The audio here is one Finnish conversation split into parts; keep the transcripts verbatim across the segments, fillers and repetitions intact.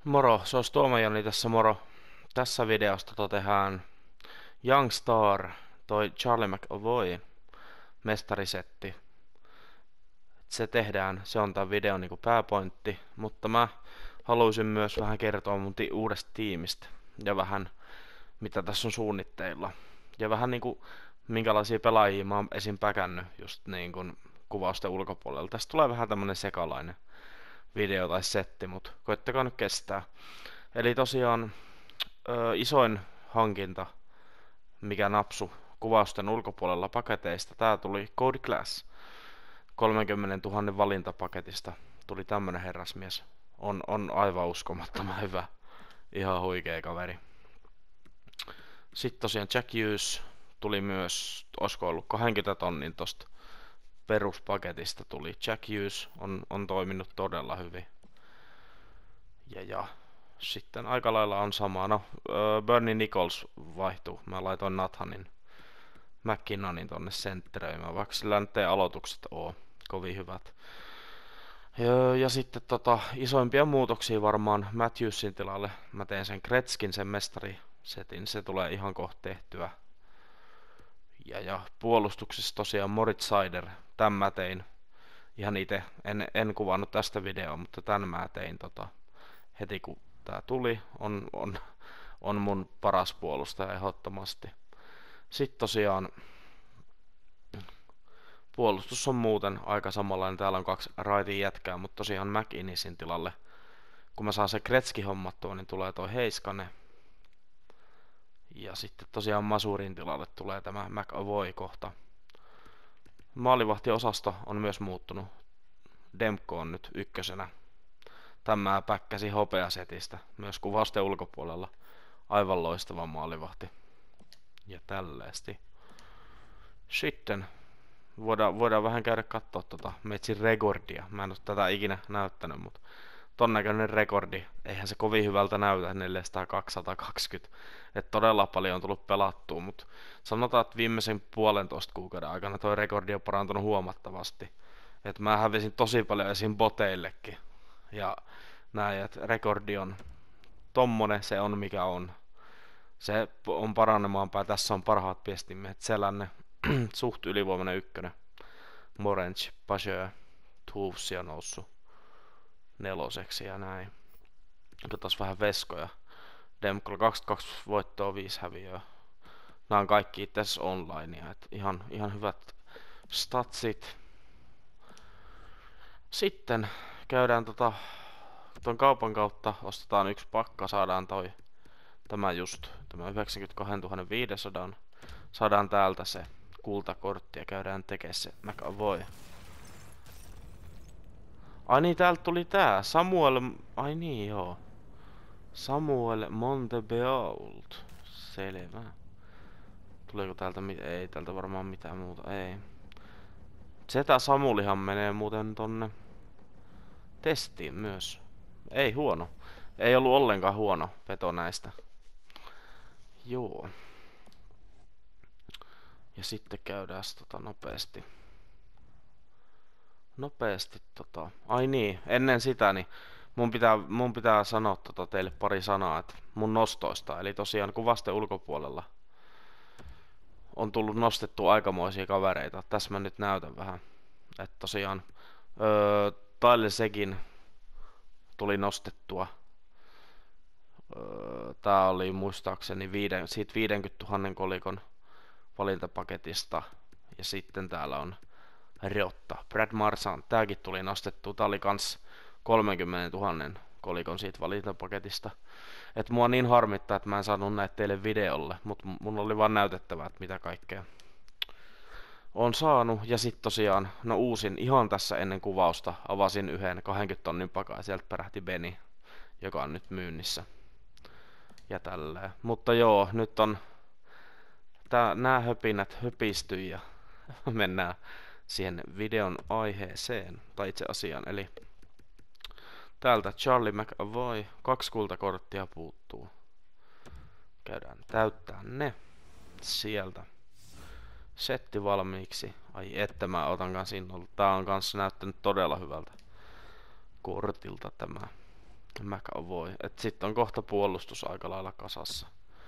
Moro, se olisi Tuomajoni tässä moro. Tässä videosta tota tehdään Young Star, toi Charlie McAvoy mestarisetti. Se tehdään, se on tämän videon niinku pääpointti, mutta mä haluaisin myös vähän kertoa mun ti- uudesta tiimistä ja vähän mitä tässä on suunnitteilla. Ja vähän niinku minkälaisia pelaajia mä oon esim. Päkännyt just niin kuin kuvausten ulkopuolella. Tästä tulee vähän tämmönen sekalainen video tai setti, mutta koittakaa nyt kestää. Eli tosiaan ö, isoin hankinta, mikä napsu kuvausten ulkopuolella paketeista, tää tuli Code Class. kolmekymmentätuhatta valintapaketista tuli tämmönen herrasmies. On, on aivan uskomattoman hyvä. Ihan huikea kaveri. Sitten tosiaan Jack Hughes tuli myös, olisiko ollut kaksikymmentä tonnin tosta peruspaketista tuli. Jack Hughes on, on toiminut todella hyvin. Ja ja. Sitten aika lailla on sama. No, äh, Bernie Nichols vaihtuu. Mä laitoin Nathanin McKinnonin tonne sentteröimään, vaikka sillä nyt ei aloitukset oo kovin hyvät. Ja, ja sitten tota, isoimpia muutoksia varmaan Matthewsin tilalle. Mä teen sen Gretzkin, sen mestarisetin. Se tulee ihan kohta tehtyä. Ja, ja puolustuksessa tosiaan Moritz Seider. Tän mä tein ihan itse. En, en kuvannut tästä videoa, mutta tän mä tein tota, heti kun tää tuli. On, on, on mun paras puolustaja ehdottomasti. Sitten tosiaan puolustus on muuten aika samanlainen. Täällä on kaksi raitin jätkää, mutta tosiaan McInnisin tilalle. Kun mä saan se Gretzky hommattua, niin tulee toi Heiskanen. Ja sitten tosiaan Masurin tilalle tulee tämä McAvoy kohta. Maalivahtiosasto on myös muuttunut. Demko on nyt ykkösenä. Tämä päkkäsi hopeasetistä myös kuvausten ulkopuolella. Aivan loistava maalivahti. Ja tälleesti. Sitten voidaan, voidaan vähän käydä katsoa tota Metsin rekordia. Mä en oo tätä ikinä näyttänyt, mutta ton näköinen rekordi. Eihän se kovin hyvältä näytä, neljäsataa kaksisataakaksikymmentä. Et todella paljon on tullut pelattua, mutta sanotaan, että viimeisen puolentoista kuukauden aikana toi rekordi on parantunut huomattavasti. Et mä hävisin tosi paljon esim. Boteillekin. Ja näin, että rekordi on tommonen, se on mikä on. Se on paranemaan päin. Tässä on parhaat viestimiehet. Selänne, suht ylivoimainen ykkönen. Morench, Pajö, Tuuvsi on noussut neloseksi ja näin. Katsos vähän veskoja. Demkolla kaksikymmentäkaksi voittoa, viisi häviöä. Nämä on kaikki itse asiassa onlinea. Et ihan, ihan hyvät statsit. Sitten käydään tota, ton kaupan kautta. Ostetaan yksi pakka, saadaan toi tämä just, tämä yhdeksänkymmentäkaksituhatta viisisataa. Saadaan täältä se kultakortti ja käydään tekemään se McAvoy. Ai niin, täältä tuli tää. Samuel, ai niin joo. Samuel Montebeault. Selvä. Tuleeko täältä, ei täältä varmaan mitään muuta, ei. Setä Samulihan menee muuten tonne testiin myös. Ei huono. Ei ollut ollenkaan huono veto näistä. Joo. Ja sitten käydään tota nopeasti. Nopeasti tota. Ai niin, ennen sitä niin mun pitää, mun pitää sanoa tota teille pari sanaa, että mun nostoista. Eli tosiaan kuvasten ulkopuolella on tullut nostettua aikamoisia kavereita. Tässä mä nyt näytän vähän. Että tosiaan öö, Tyler Seguin tuli nostettua. Öö, tää oli muistaakseni viiden, siitä viisikymmentätuhatta kolikon valintapaketista. Ja sitten täällä on Riotta. Brad Marchand, tääkin tuli nostettua. Tää oli kans kolmekymmentätuhatta kolikon siitä valintapaketista. Et mua niin harmittaa, että mä en saanut näitä teille videolle, mutta mun oli vaan näytettävää, että mitä kaikkea on saanut. Ja sit tosiaan, no uusin ihan tässä ennen kuvausta, avasin yhden kaksikymmentä tonnin pakaa ja sieltä pärähti Benny, joka on nyt myynnissä. Ja tälleen. Mutta joo, nyt on tää, nää höpinät höpistyy ja mennään siihen videon aiheeseen, tai itse asiaan, eli täältä Charlie McAvoy, kaksi kultakorttia puuttuu. Käydään täyttää ne sieltä. Setti valmiiksi. Ai että mä otan kans innolla. Tää on kanssa näyttänyt todella hyvältä kortilta tämä. McAvoy. Et sit on kohta puolustus aika lailla kasassa.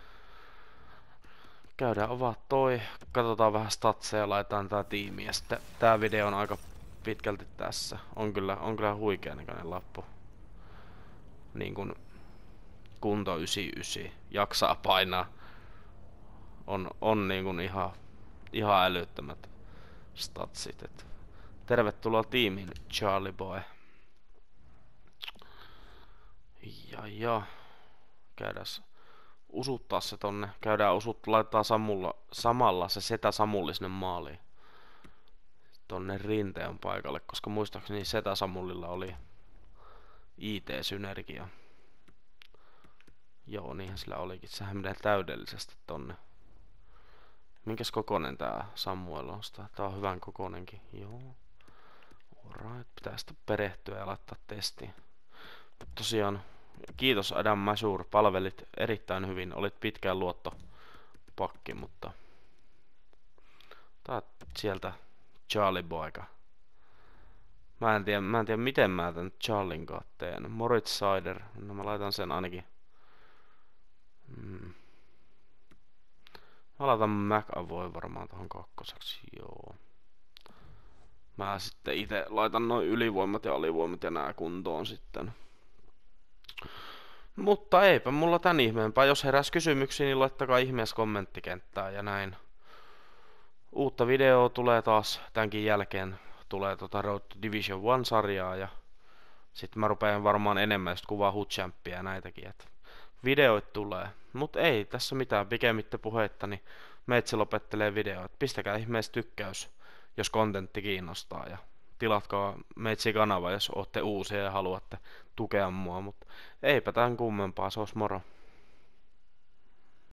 Käydään ovat toi, katsotaan vähän statseja ja laitetaan tää tiimi ja sitten tää video on aika pitkälti tässä. On kyllä, on kyllä huikea näköinen lappu. Niin kun kunto yhdeksänkymmentäyhdeksän, jaksaa painaa. On, on niin kun ihan, ihan älyttömät statsit. Et tervetuloa tiimiin, Charlie Boy. Ja ja, käydään usuttaa se tonne. Käydään usut, laitetaan sammulla, samalla se setä Samulli sinne maaliin. Tonne rinteen paikalle, koska muistaakseni setä Samullilla oli I T-synergia. Joo, niinhän sillä olikin. Sehän menee täydellisesti tonne. Minkäs kokonen tää Samuel on? Tää on hyvän kokonenkin. Joo. Alright, pitää sitä perehtyä ja laittaa testiin. Tosiaan, kiitos Adam Masur, palvelit erittäin hyvin. Olit pitkään luottopakki, mutta tää on sieltä Charlie Boyka. Mä en tiedä, mä en tiedä miten mä tän Charlin kanssa teen. Moritz Sider, no mä laitan sen ainakin. Hmm. Mä laitan McAvoy varmaan tohon kakkoseksi, joo. Mä sitten itse laitan noin ylivoimat ja alivoimat ja nää kuntoon sitten. Mutta eipä mulla tän ihmeempää. Jos heräs kysymyksiä, niin laittakaa ihmeessä kommenttikenttään ja näin. Uutta videoa tulee taas tämänkin jälkeen. Tulee tota Road to Division one-sarjaa ja sitten mä rupean varmaan enemmän just kuvaa Hood Champia ja näitäkin. Et videoit tulee. Mut ei tässä mitään pikemmittä puheitta, niin meitsi lopettelee videoit. Pistäkää ihmeessä tykkäys, jos kontentti kiinnostaa ja tilatkaa meitsi kanava, jos ootte uusia ja haluatte tukea mua, mutta eipä tän kummempaa, se olisi moro.